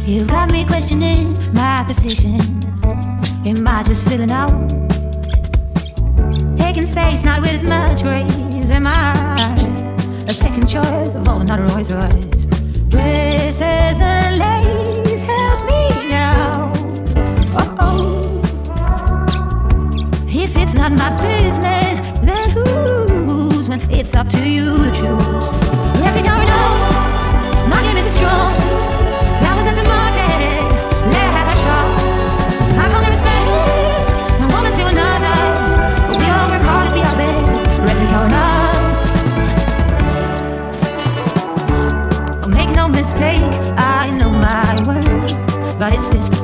You got me questioning my position. Am I just filling out? Taking space, not with as much grace. Am I a second choice? Oh, not a Rolls Royce. Dresses and lace, help me now. Oh, if it's not my business, then whose? When it's up to you to choose. Let me go, no, my game is strong. Flowers at the market, let her have a shot. I can't respect one woman to another. We all work hard to be our best. Let me go now. Make no mistake, I know my worth, but it's this